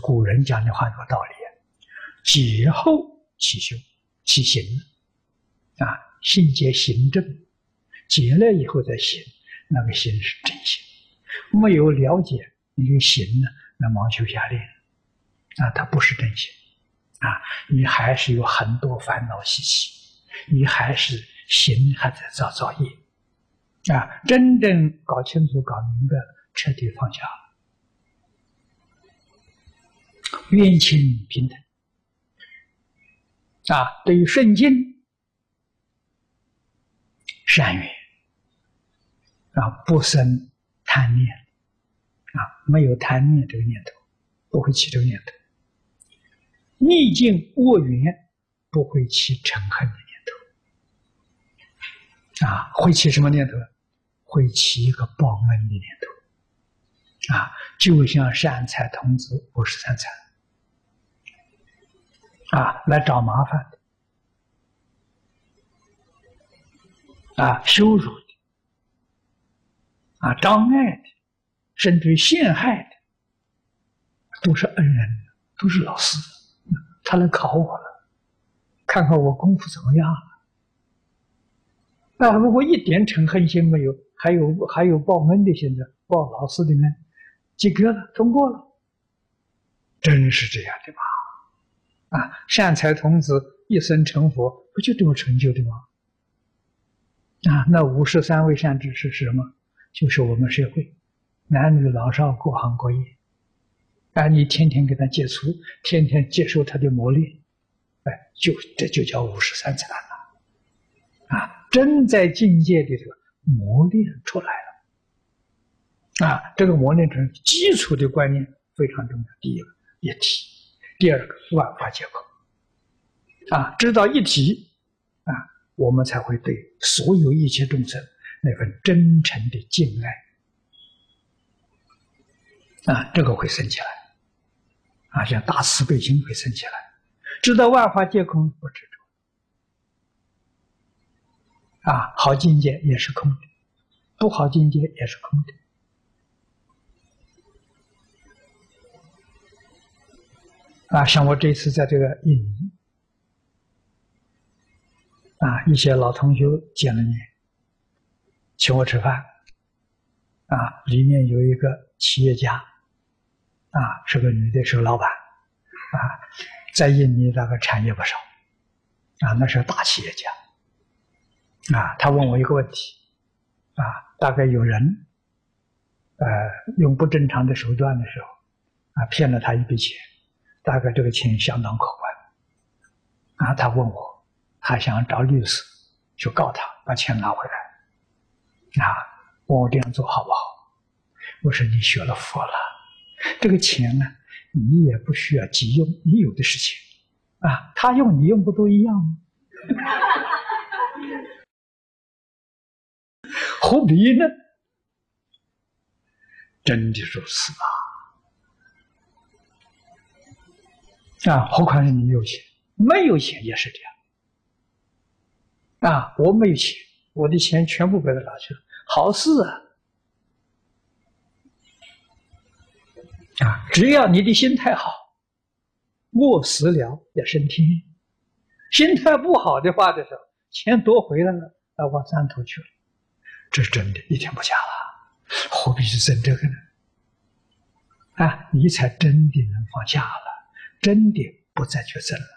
古人讲的话有道理，劫后起修起行啊，信解行正，解了以后再行，那个行是正行。没有了解你的行呢，那盲修瞎练啊，它不是正行啊，你还是有很多烦恼习气，你还是行还在造业啊。真正搞清楚搞明白了，彻底放下了，冤亲平等啊。对于顺境善缘啊，不生贪念啊，没有贪念这个念头，不会起这个念头。逆境恶缘不会起嗔恨的念头啊，会起什么念头？会起一个报恩的念头啊，就像善财童子53参啊，来找麻烦的啊，羞辱的啊，障碍的，甚至于陷害的，都是恩人，都是老师，他来考我了，看看我功夫怎么样了。那如果一点嗔恨心没有，还有报恩的心的，报老师的恩，及格了，通过了，真是这样的吗？啊，善财童子一生成佛，不就这么成就的吗？啊，那53位善知识是什么？就是我们社会男女老少各行各业啊，你天天给他接触，天天接受他的磨练，哎，这就叫53参了啊，真在境界里头磨练出来了啊。这个磨练成基础的观念非常重要。第一个一体，第二个万法皆空啊，知道一体啊，我们才会对所有一切众生那份真诚的敬爱啊，这个会升起来啊，像大慈悲心会升起来。知道万法皆空，不执着啊，好境界也是空的，不好境界也是空的啊。像我这次在这个印尼啊，一些老同学见了面，请我吃饭啊，里面有一个企业家啊，是个女的，是个老板啊，在印尼那个产业不少啊，那是个大企业家啊。他问我一个问题啊，大概有人用不正常的手段的时候啊，骗了他一笔钱，大概这个钱相当可观啊。他问我，他想找律师去告他，把钱拿回来啊，问我这样做好不好？我说你学了佛了，这个钱呢，你也不需要急用，你有的是钱啊，他用你用不都一样吗？何必呢？真的如此啊！何况是你有钱，没有钱也是这样啊！我没有钱，我的钱全部被他拿去了，好事啊！只要你的心态好，饿死了也升天。心态不好的话的时候，钱夺回来了，往山头去了，这是真的，一点不假了。何必去争这个呢？啊，你才真的能放下了，真的不再去争了。